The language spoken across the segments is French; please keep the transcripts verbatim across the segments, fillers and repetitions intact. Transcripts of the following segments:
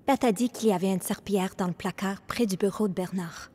Beth a dit qu'il y avait une serpillière dans le placard près du bureau de Bernard.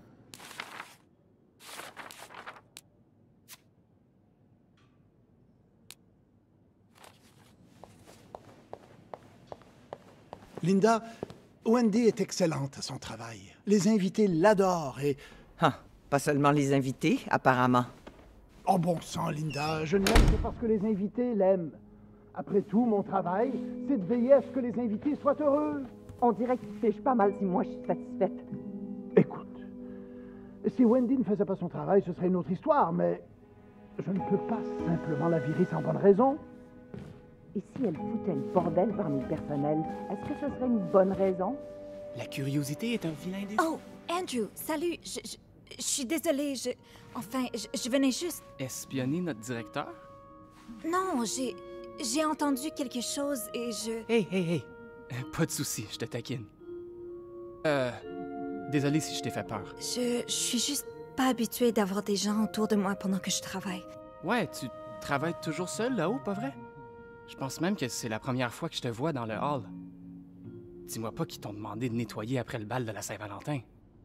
Linda, Wendy est excellente à son travail. Les invités l'adorent et... Ah, pas seulement les invités, apparemment. Oh bon sang, Linda, je ne l'aime que parce que les invités l'aiment. Après tout, mon travail, c'est de veiller à ce que les invités soient heureux. On dirait que tu fiches pas mal si moi je suis satisfaite. Écoute, si Wendy ne faisait pas son travail, ce serait une autre histoire, mais je ne peux pas simplement la virer sans bonne raison. Et si elle foutait le bordel parmi le personnel, est-ce que ce serait une bonne raison? La curiosité est un vilain désir. Oh, Andrew, salut. Je, je, je suis désolée, je... Enfin, je, je venais juste... Espionner notre directeur? Non, j'ai... J'ai entendu quelque chose et je... Hey, hey, hey! Euh, Pas de souci, je te taquine. Euh... Désolé si je t'ai fait peur. Je, je suis juste pas habituée d'avoir des gens autour de moi pendant que je travaille. Ouais, tu travailles toujours seul là-haut, pas vrai? Je pense même que c'est la première fois que je te vois dans le hall. Dis-moi pas qu'ils t'ont demandé de nettoyer après le bal de la Saint-Valentin.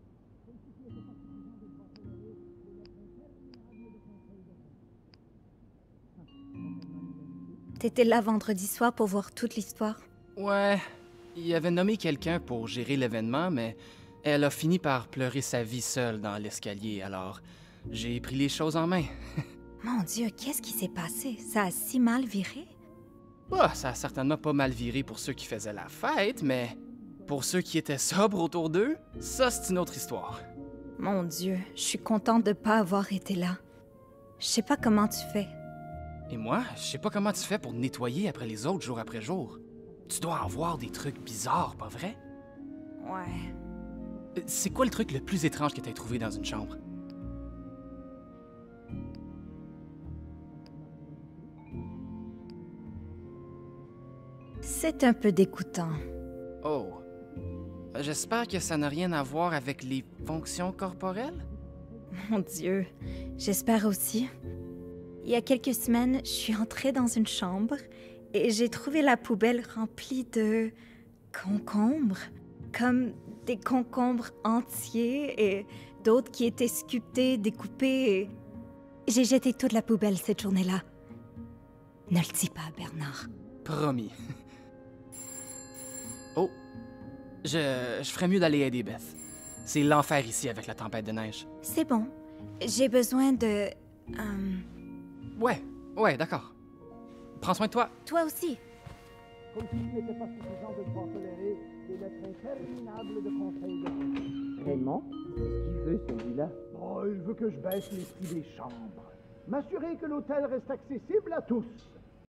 T'étais là vendredi soir pour voir toute l'histoire? Ouais, il avait nommé quelqu'un pour gérer l'événement, mais elle a fini par pleurer sa vie seule dans l'escalier, alors j'ai pris les choses en main. Mon Dieu, qu'est-ce qui s'est passé? Ça a si mal viré? Bah, ça a certainement pas mal viré pour ceux qui faisaient la fête, mais pour ceux qui étaient sobres autour d'eux, ça c'est une autre histoire. Mon Dieu, je suis contente de pas avoir été là. Je sais pas comment tu fais. Et moi, je sais pas comment tu fais pour nettoyer après les autres jour après jour. Tu dois en voir des trucs bizarres, pas vrai? Ouais. Euh, C'est quoi le truc le plus étrange que t'as trouvé dans une chambre? C'est un peu dégoûtant. Oh. J'espère que ça n'a rien à voir avec les fonctions corporelles? Mon Dieu, j'espère aussi. Il y a quelques semaines, je suis entrée dans une chambre et j'ai trouvé la poubelle remplie de concombres. Comme des concombres entiers et d'autres qui étaient sculptés, découpés. Et... J'ai jeté toute la poubelle cette journée-là. Ne le dis pas à Bernard. Promis. Oh. Je, je ferais mieux d'aller aider Beth. C'est l'enfer ici avec la tempête de neige. C'est bon. J'ai besoin de... euh, Ouais, ouais, d'accord. Prends soin de toi. Toi aussi. Comme s'il n'était pas suffisant de devoir tolérer des lettres interminables de conseils de... Raymond, qu'est-ce qu'il veut celui-là? Oh, il veut que je baisse les prix des chambres. M'assurer que l'hôtel reste accessible à tous.